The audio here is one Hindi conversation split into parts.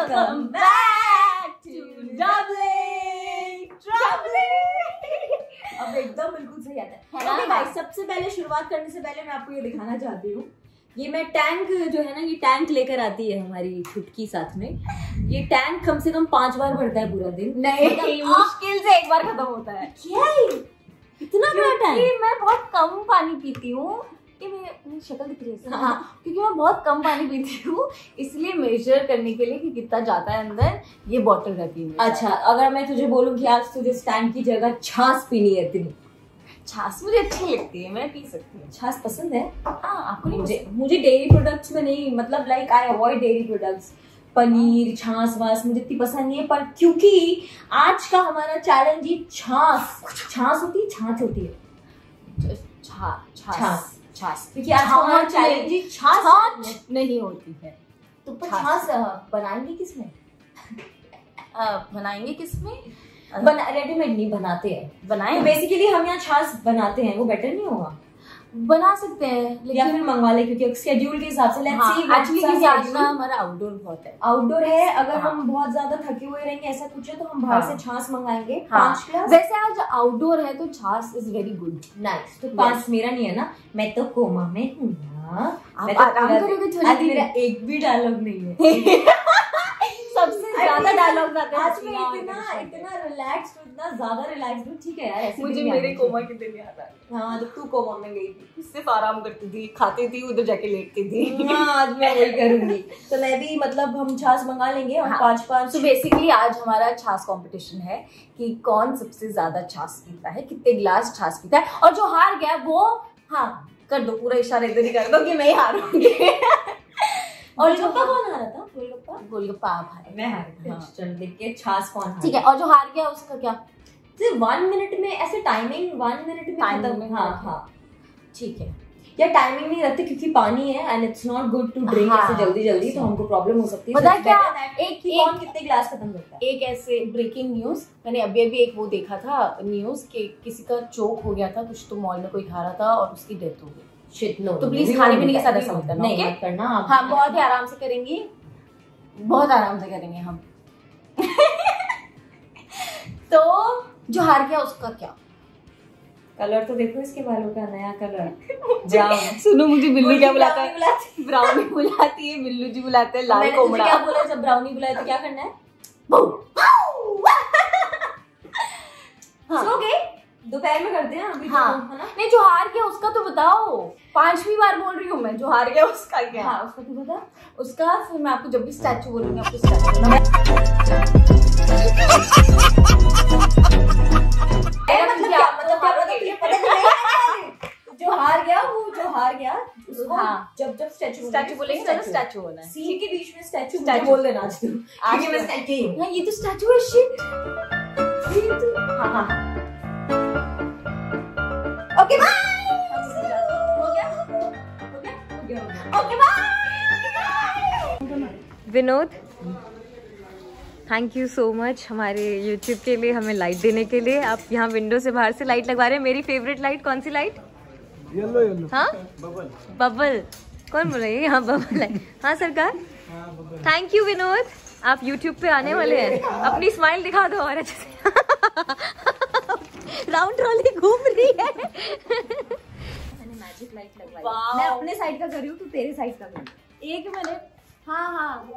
Welcome back to Doubling अब एकदम बिल्कुल सही आता है। ओके गाइस, सबसे पहले शुरुआत करने से पहले मैं आपको ये दिखाना चाहती हूँ, ये मैं टैंक जो है ना, ये टैंक लेकर आती है हमारी छुटकी साथ में। ये टैंक कम से कम 5 बार भरता है पूरा दिन। नहीं, मुश्किल से 1 बार खत्म होता है। क्या इतना बड़ा टैंक? मैं बहुत कम पानी पीती हूँ, मेरी शक्ल दिख रही है। हाँ, क्योंकि मैं बहुत कम पानी पीती हूँ, इसलिए मेजर करने के लिए कि कितना जाता है अंदर, ये बॉटल रहती है। अच्छा, अगर मैं तुझे बोलूँ कि आज तुझे टैंक की जगह छाछ पीनी है, इतनी छाछ मुझे अच्छी लगती है, मैं पी सकती हूँ। छाछ पसंद है? हाँ, आपको नहीं? मुझे डेयरी प्रोडक्ट्स में नहीं, मतलब like I avoid dairy products, paneer छाछ वास मुझे इतनी पसंद नहीं है। पर क्योंकि आज का हमारा चैलेंज ही छाछ होती है, छाछ होती है, छाछ क्योंकि आज हमारा चैलेंज ही छाछ नहीं होती है। तो छाछ बनाएंगे किसमें? बनाएंगे किसमें? रेडीमेड नहीं बनाते हैं, बनाए बेसिकली हम यहाँ छाछ बनाते हैं, वो बेटर नहीं होगा? बना सकते हैं, लेकिन या फिर मंगवा ले, क्योंकि स्केड्यूल के हिसाब से। एक्चुअली हमारा आउटडोर बहुत है, आउटडोर है। अगर हम बहुत ज्यादा थके हुए रहेंगे, ऐसा कुछ है, तो हम बाहर से छाछ मंगाएंगे 5 ग्लास। वैसे आज आउटडोर है तो छाछ इज वेरी गुड, नाइस। तो 5 मेरा नहीं है ना, मैं तो कोमा में हूँ ना, आज मेरा एक भी डायलॉग नहीं है। सबसे ज्यादा डायलॉग आते हैं आज मैं इतना रिलैक्स हूँ, इतना ज्यादा रिलैक्स हूँ। ठीक है यार, ऐसे मुझे मेरे कोमा के दिन याद आ रहा है। हाँ, जब तू कोमा में गई थी, सिर्फ आराम करती थी, खाती थी, उधर जाके लेटती थी। हाँ, आज मैं वही करूंगी। तो मैं भी, मतलब हम छाछ मंगा लेंगे और 5-5। तो बेसिकली आज हमारा छाछ कंपटीशन है कि कौन सबसे ज्यादा छाछ पीता है, कितने गिलास छाछ पीता है। और जो हार गया वो, हाँ कर दो, पूरा इशारा इधर ही कर दो कि मैं ही हारूंगी। और गोलगप्पा कौन हारा था? गोलगप्पा आप हारे, मैं हारी। हाँ। चल देखिए छाछ कौन हारा। ठीक है, और जो हार गया उसका क्या? सिर्फ 1 मिनट में, ऐसे टाइमिंग 1 मिनट में खत्म। हाँ ठीक है। या टाइमिंग नहीं रखते, क्योंकि पानी है and it's not good to drink ऐसे जल्दी, तो हमको प्रॉब्लम हो सकती है। पता है क्या, कौन कितने ग्लास खत्म करता है। एक ऐसे ब्रेकिंग न्यूज, मैंने अभी एक वो देखा था न्यूज कि किसी का चोक हो गया था, कुछ तो मॉल में कोई खा रहा था और उसकी डेथ हो गई। तो प्लीज खाने पीने के साथ ऐसा मत करना, नहीं मत करना। हाँ, बहुत ही आराम से करेंगे, बहुत आराम से करेंगे हम। तो जो हार गया उसका क्या? कलर तो देखो इसके बालों का, नया कलर। सुनो, मुझे बिल्लू क्या बुलाता है? ब्राउनी बुलाती है, बिल्लू जी बुलाते हैं लाल कोमड़ा। क्या बोला जब ब्राउनी बुलाए तो क्या करना है? सो गए, दोपहर में करते हैं अभी। हाँ, है ना? नहीं, जो हार गया उसका तो बताओ। 5वीं बार बोल रही हूँ मैं, जो हार गया उसका क्या? हाँ, उसका तू बता। उसका फिर मैं आपको जब भी स्टैचू बोलूंगी आपको स्टैचू जो हार गया उसको, हाँ, जब स्टैचू बोलेंगे तो स्टैचू होना है। सीन के बीच में स्टैचू बोल देना आज तू। आज मैं स्टैचू हूँ। ये तो स्टैचू है। शिट। हाँ। Okay bye. Okay bye. Vinod, thank you so much हमारे YouTube के लिए, हमें लाइट देने के लिए। आप यहाँ विंडो से बाहर से लाइट लगवा रहे हैं। मेरी फेवरेट लाइट कौन सी लाइट? येलो। हाँ, बबल। कौन बोल रही है? हाँ, बबल है। हाँ सरकार, थैंक यू विनोद। आप YouTube पे आने वाले हैं, अपनी स्माइल दिखा दो और अच्छे से। राउंड ट्रॉली घूम रही है। मैंने मैजिक लाइट लगवाई। मैं अपने साइड का कर रही हूँ, तू तेरे साइड का कर। 1 मिनट। हाँ,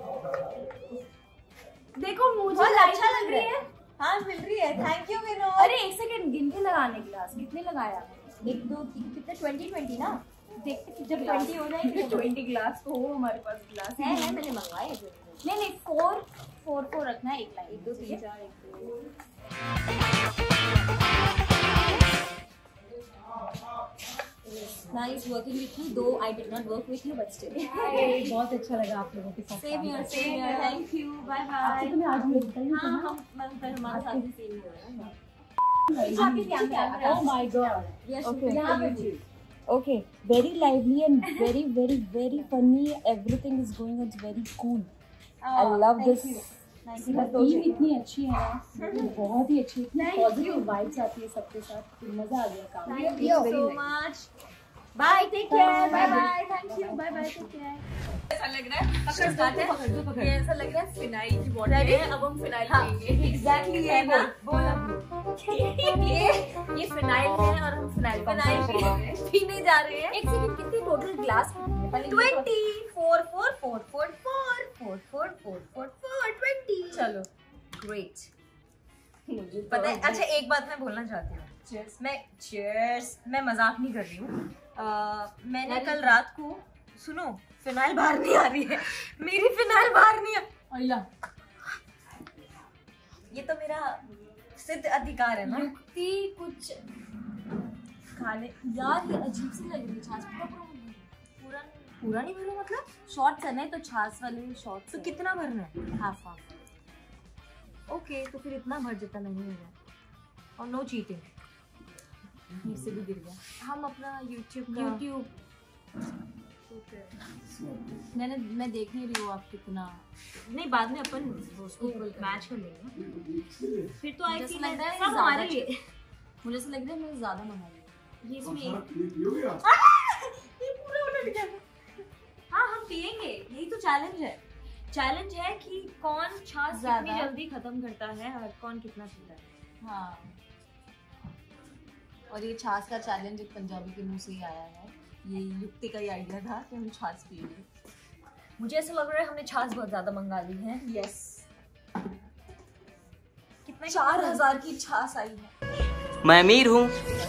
देखो मुझे अच्छा लग रही है। हाँ, मिल रही है। Thank you Vinod. अरे 1 सेकंड, गिन के लगाने ग्लास कितने लगाया? 1 2 3 कितने? 20 ना। देखते कि जब 20 हो जाएंगे 20 ग्लास तो हो हमारे पास ग्लास है मैंने मंगवाए। नहीं 4 रखना है, 1 line 1 2 3 4 1 2। Nice working with you, though I did not work with you, but still. बहुत अच्छा लगा आप लोगों के साथ। Same here, thank you, bye bye. तुम्हें आज मिलता ही हाँ, हम पर हमारे साथ भी same हो रहा है। Oh my God. Yes, okay. Okay, very lively and very funny. Everything is going on. It's very cool. I love this. Team इतनी अच्छी है ना, बहुत ही अच्छी, इतनी पॉजिटिव वाइब्स आती है सबके साथ, मजा आ गया काम। Thank you so much. Bye, take care, bye bye, thank you, bye bye, take care. ऐसा लग रहा है पकड़ ये ऐसा लग रहा है फिनाइल की बॉटल है, अब हम फिनाइल पिएंगे। एग्जैक्टली है ना, ये फिनाइल है और हम फिनाइल पीने जा रहे हैं। एक सेकंड, कितने टोटल ग्लास? 20 चलो ग्रेट। मुझे पता है। अच्छा एक बात मैं बोलना चाहती हूँ, मैं मजाक नहीं कर रही हूँ। मैंने कल रात को, सुनो, फिनाइल बाहर नहीं आ रही है, मेरी फिनाइल बाहर नहीं आ। ये तो मेरा सिद्ध अधिकार है ना। युक्ति कुछ खाने यार, ये अजीब सी लग रही है छाछ। पूरा नहीं भरो मतलब? शॉर्ट्स है ना, तो छाछ वाले शॉर्ट्स। तो कितना भरना है? हाफ। ओके, तो फिर इतना भर जितना नहीं हो रहा। और नो चीटिंग। मेरे से भी गिर गया। हम अपना यूट्यूब मैं देख नहीं रही हूँ आप कितना। नहीं, बाद में अपन उसको मैच कर लेंगे। फिर तो आई लग रहा है हमारे लिए। मुझे ऐसा लग रहा है मैं ज्यादा मंगा रही ये इसमें ये पूरा उलट गया। हाँ, हम पिएंगे, यही तो चैलेंज है। चैलेंज है कि कौन छाछ कितनी जल्दी खत्म करता है और कौन कितना पीता है। हाँ, और ये छाछ का चैलेंज एक पंजाबी के मुंह से ही आया है। ये युक्ति का ही आइडिया था कि हम छाछ पिएंगे। मुझे ऐसा लग रहा है हमने छाछ बहुत ज्यादा मंगा ली है। यस, कितना? 4000 की छाछ आई है। मैं अमीर हूँ।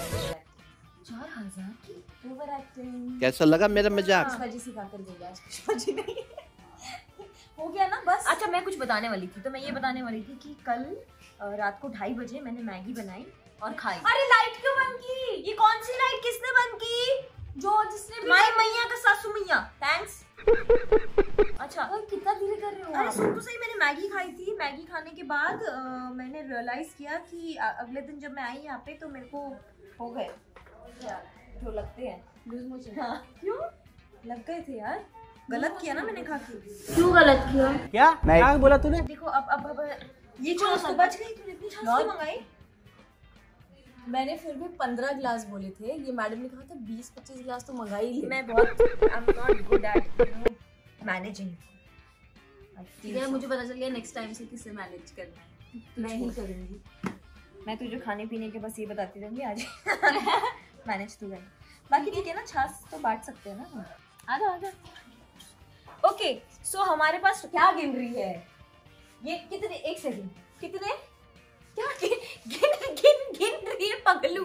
4000 की? Over acting. कैसा लगा मेरा मजाक? पुष्पाजी सिखा कर गई आज। पुष्पाजी नहीं हो गया ना बस। अच्छा, मैं कुछ बताने वाली थी, तो मैं ये बताने वाली थी कि कल रात को 2:30 बजे मैंने मैगी बनाई और खाई। अरे लाइट क्यों बंद की? ये कौन सी लाइट किसने बंद की? जिसने माई मैया का सासू मैया। थैंक्स। अच्छा, कितना धीरे कर रहे हो? अरे सुन तो सही, मैंने मैगी खाई थी। मैगी खाने के बाद मैंने रियलाइज किया कि अगले दिन जब मैं आई यहाँ पे तो मेरे को हो गए जो लगते हैं लूज मोशन। हाँ, क्यों लग गए थे यार? गलत किया ना मैंने खा के। क्यों गलत किया? क्या बोला तूने? देखो अब ये छाछ तो बच गई। तूने इतनी छाछ क्यों मंगाई? मैंने फिर भी 15 ग्लास बोले थे। ये मैडम ने कहा था 20-25 ग्लास तो मंगा ही ले। मैं बहुत I'm not good at managing। ठीक है, मुझे पता चल गया नेक्स्ट टाइम से किससे मैनेज करना है। मैं ही करूंगी। मैं तुझे खाने पीने के बस ये बताती रहूंगी आज। मैनेज तू कर। बाकी ठीक है ना, छाछ तो बांट सकते हैं ना। आजा। ओके, सो हमारे पास क्या गिन रही है ये? कितने? एक सेकंड, कितने? क्या गिन रही है पगलू?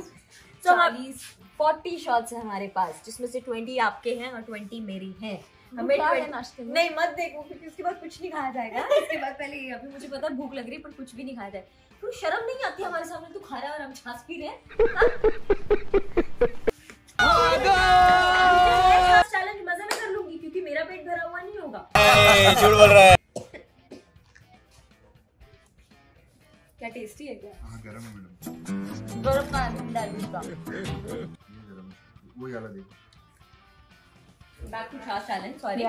40 शॉट्स है हमारे पास, जिसमें से 20 आपके हैं और 20 मेरी हैं। हमें नहीं, मत देखो, क्योंकि उसके बाद कुछ नहीं खाया जाएगा। इसके बाद पहले ये, अभी मुझे पता भूख लग रही है पर कुछ भी नहीं खाया जाए। तो शर्म नहीं आती हमारे सामने? तू खा रहा है और हम छाछ पी रहे हैं। चैलेंज मजे में कर लूंगी क्योंकि मेरा पेट भरा हुआ नहीं होगा। झूठ बोल रहा है। क्या टेस्टी है क्या? हाँ, गरम है मैडम। गरम का डाल दूंगा। वो वाला देखो। Back to chaach challenge, sorry.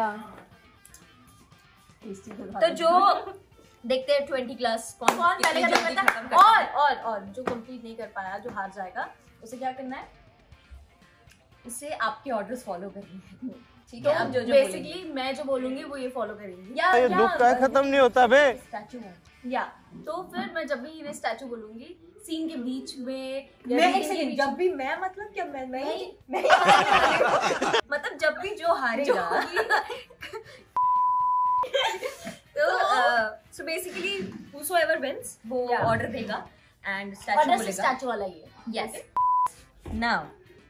तो जो देखते हैं 20 ग्लास कौन पहले जल्दी खत्म खत्म करता है। करता और जो कंप्लीट नहीं कर पाया, जो हार जाएगा, उसे क्या करना है? उसे आपके ऑर्डर्स फॉलो करने हैं। ठीक तो है, अब जो बेसिकली मैं जो बोलूंगी वो ये फॉलो करेंगी। ये दुख का खत्म नहीं होता बे। स्टैचू है। या तो फिर मैं जब भी इन्हें स्टैचू बोलूंगी, सीन के बीच में मैं एक सेकंड, जब भी मैं मतलब क्या मैं मतलब जब भी जो हारेगा तो सो बेसिकली whosoever wins वो ऑर्डर देगा एंड स्टैचू बोलेगा। स्टैचू वाला ये। यस। नाउ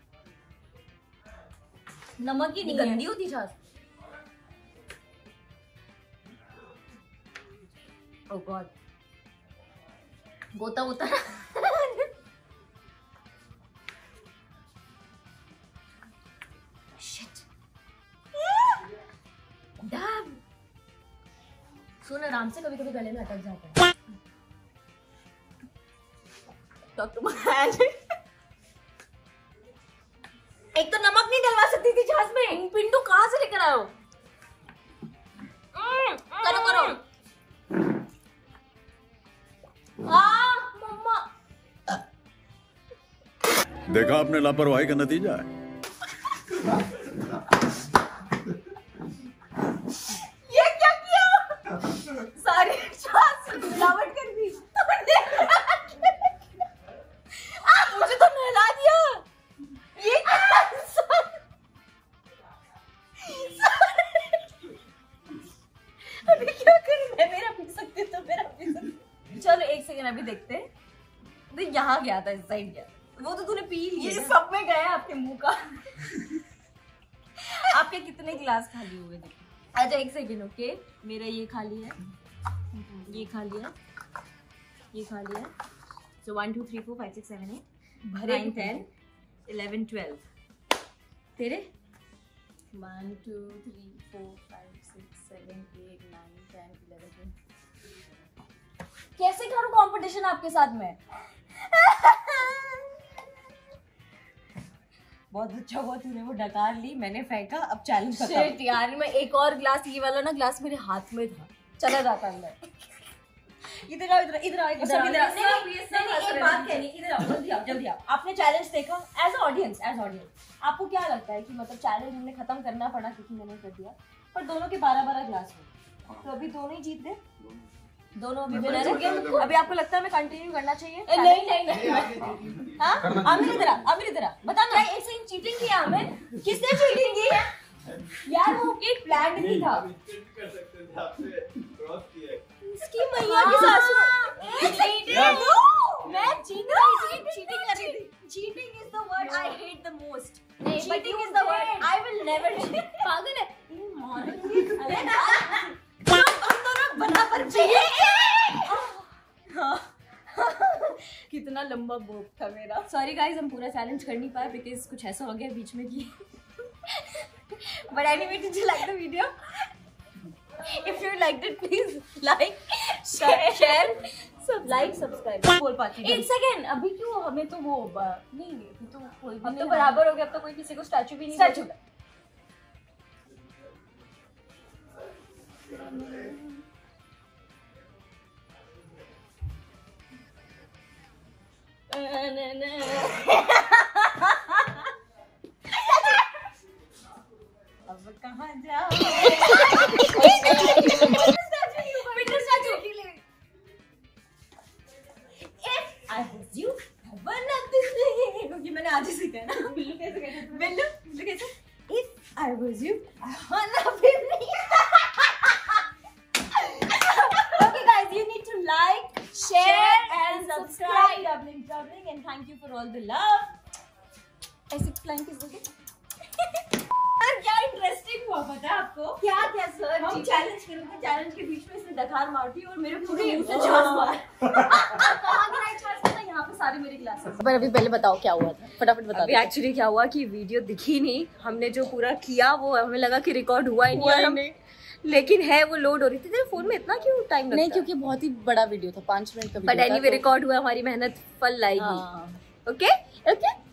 नमक ही नहीं गंदी होती छाछ। ओह गॉड, गोता होता है। Shit, dam. सुन, आराम से, कभी कभी गले में अटक जाता है। एक तो नमक नहीं डलवा सकती थी छाछ में। पिंटू कहाँ से लेकर आए हो? करो मम्मा। देखा आपने लापरवाही का नतीजा है। ये क्या किया? सारी छाछ मिलावट कर दी। मुझे तो नहला दिया। ये क्या? अभी क्या करूं मैं? मेरा पी सकती हूँ तो मेरा पी सकती। चलो एक सेकंड अभी देखते हैं। तो यहाँ गया था, इस साइड गया। वो तो तूने पी लिया। ये सब में गया आपके मुंह का। आपके कितने गिलास खाली हुए देखो। अच्छा एक सेकंड, ओके। मेरा ये खाली है, ये खाली है, ये खाली है। So 1 2 3 4 5 6 7 8 9 10 11 12 तेरे 1 2 3 4 5 6 7 8 9 10 11 12 कैसे करूं कंपटीशन आपके साथ में? बहुत अच्छा हुआ तूने वो डकार ली, मैंने फेंका, अब चैलेंज खत्म। शिट यार, मैं एक और ग्लास, ये वाला ना ग्लास मेरे हाथ में था, चला जाता अंदर। इधर आओ, इधर इधर आओ, सब इधर आओ। नहीं, एक बात कहनी, इधर आओ, जल्दी आओ, जल्दी आओ। आपने चैलेंज देखा एज ऑडियंस, आपको क्या लगता है कि मतलब चैलेंज हमने खत्म करना पड़ा क्योंकि मैंने कर दिया, पर दोनों के 12-12 ग्लास हुए, तो अभी दोनों ही जीत गए, दोनों अभी विनर हो गए। अभी आपको लगता है मैं कंटिन्यू करना चाहिए? नहीं। हाँ, आमिर इधर आ, बता ना, ऐसे ही चीटिंग किया हमें? किसने चीटिंग की है यार? वो एक प्लान नहीं था। इसकी मैया की सासू मैं चीटिंग कर रही थी। Cheating is the word I hate the most. Cheating is the word I will never cheat. पागल है हम दोनों बराबर चाहिए। कितना लंबा बोप था मेरा। सॉरी गाइस, हम पूरा चैलेंज कर नहीं पाए बिकॉज कुछ ऐसा हो गया बीच में कि but anyway, did you like the video? If you liked it, please like, share, subscribe. बोल पाती हूँ। एक सेकेंड, अभी क्यों हमें तो वो नहीं, तो कोई भी नहीं, तो बराबर हो गया। अब तो कोई किसी को स्टैचू भी नहीं, स्टैचू अब कहाँ जाओ? मैंने आज ही सीखा है ना। बिल्लू कैसे कहते हैं? बिल्लू कैसे? If I was you, I wanna be me. Okay guys, you need to like, share and subscribe. Doubling and thank you for all the love. ऐसे एक्सप्लेन किस दोगे? क्या इंटरेस्टिंग हुआ पता है आपको? क्या सर? हम चैलेंज करेंगे, चैलेंज के बीच में इसने डकार मारती और मेरे पूरे मुंह से छाछ मार। कहाँ गिराई छाछ? पता यहाँ पे सारे मेरे ग्लासेस। पर अभी पहले बताओ क्या हुआ था, फटाफट बताओ। अभी एक्चुअली क्या हुआ कि वीडियो दिखी नहीं, हमने जो पूरा किया वो हमें लगा कि रिकॉर्ड हुआ ही नहीं, लेकिन है वो लोड हो रही थी। तेरे फोन में इतना क्यों टाइम लगता है? नहीं, क्योंकि बहुत ही बड़ा वीडियो था, 5 मिनट का वीडियो था। बट एनीवे रिकॉर्ड हुआ, हमारी मेहनत फल लाएगी। ओके।